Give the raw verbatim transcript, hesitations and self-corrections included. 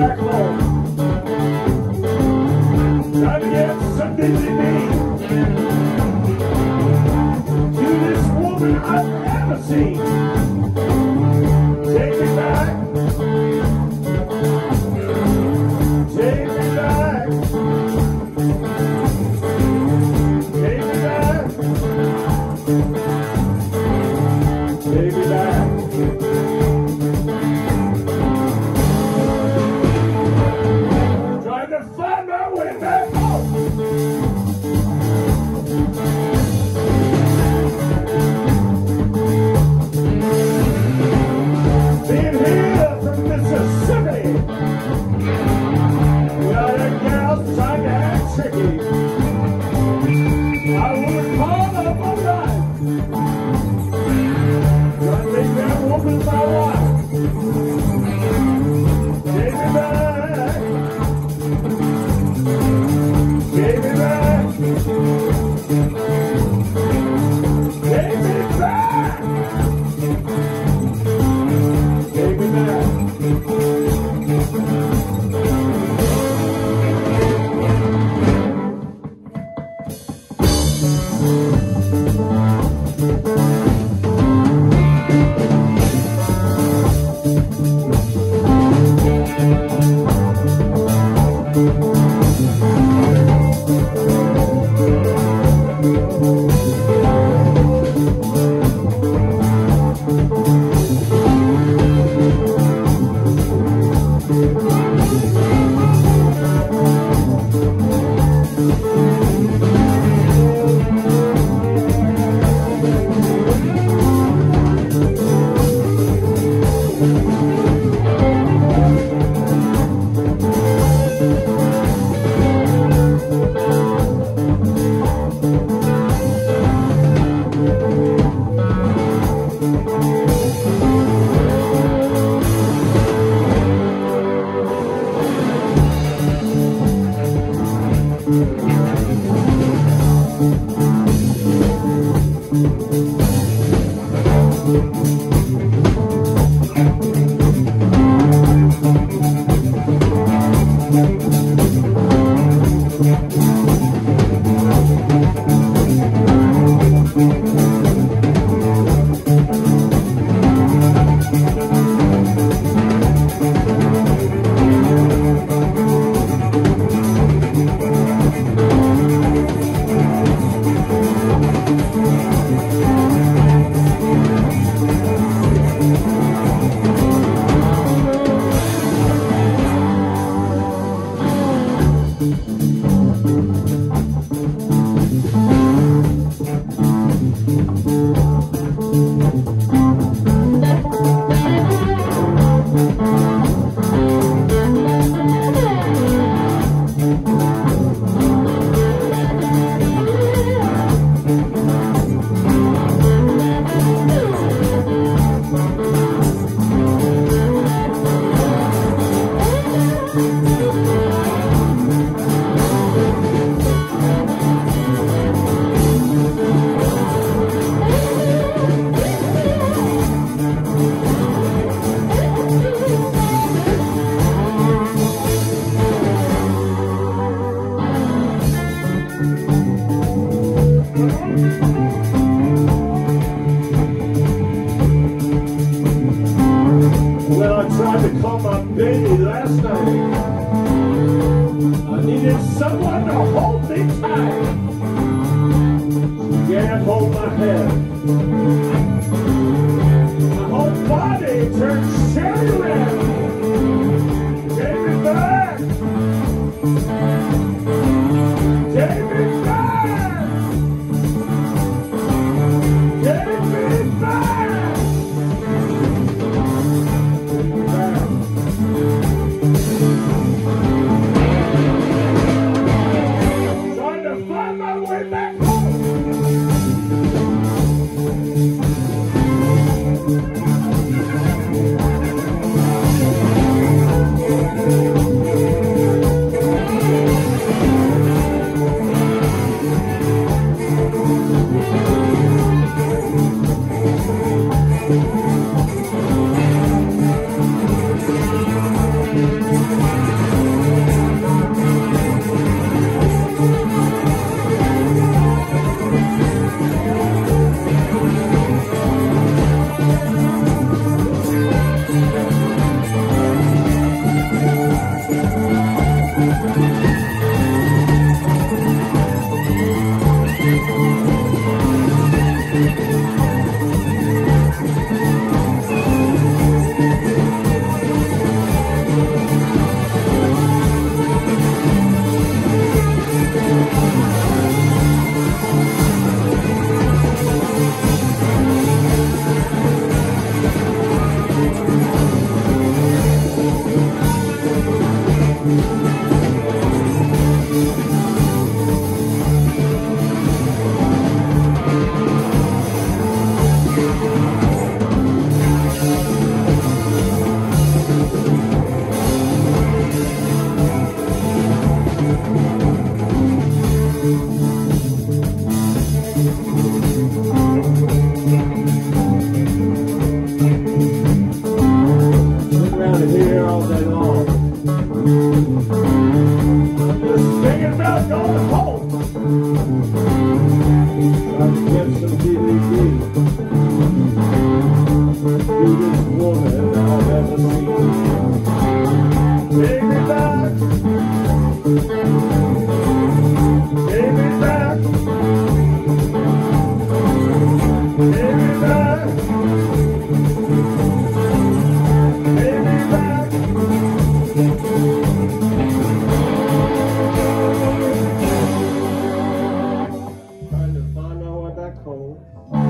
back home. Time to get some busy me. To this woman I've never seen. Take me back. Take me back. Take me back. Take me back. Trying to find my way back home. Being here from Mississippi. Got a gal trying to act tricky. I would call up all night. Trying to make that woman my wife. Take me back. Take me back. Take me back. Take me back. Well, I tried to call my baby last night. I needed someone to hold me tight. She can't hold my head. My whole body turned cherry red. Take me back. Take me back. Take me back. Trying to find my way back home. back. Give me back. Give me back. Give me back. Trying to find out what that called.